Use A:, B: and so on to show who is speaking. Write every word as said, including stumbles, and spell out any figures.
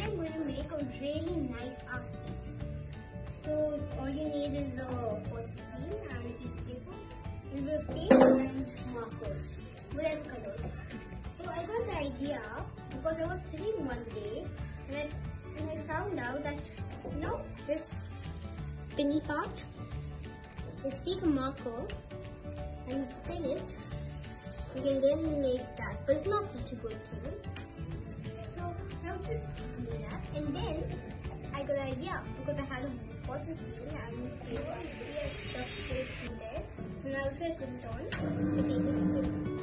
A: I'm going to make a really nice art piece. So all you need is a pencil and a piece of paper, a little bit of paint and markers, whatever colors. So I got the idea because I was sitting one day and I, and I found out that, you know, this spinny part, just take a marker and spin it. You can then make that, but it's not such a good thing. So I'll just do that, and then I got an idea because I had a bottle spoon and paper. You see, I stuck it in there. So now if I put it on, the paper spins.